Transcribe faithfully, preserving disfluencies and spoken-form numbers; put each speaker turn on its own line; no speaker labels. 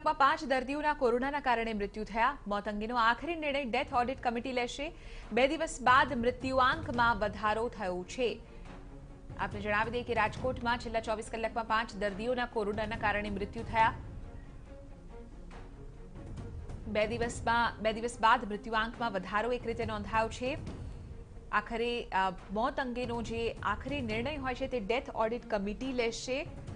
કલાકમાં પાંચ દર્દીઓના કોરોનાના કારણે મૃત્યુ થયા। મોત અંગેનો આખરી નિર્ણય ડેથ ઓડિટ કમિટી લેશે। બે દિવસ બાદ મૃત્યુઆંકમાં વધારો થયો છે। आपने जणावी दे कि राजकोट में छेल्ला चौबीस कलाक में पांच दर्दियों कोरोना कारण मृत्यु थया। बे दिवस बे दिवस बाद मृत्युआंक में वधारो एक रीते नोंधायो छे। आखरे मौत अंगेनो जे आखरी निर्णय होय छे ते डेथ ऑडिट कमिटी लेशे।